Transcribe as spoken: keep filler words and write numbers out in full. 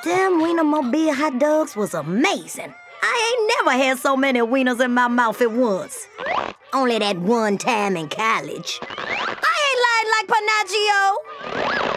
Them Wienermobile hot dogs was amazing. I ain't never had so many wieners in my mouth at once. Only that one time in college. I ain't lying like Pinocchio.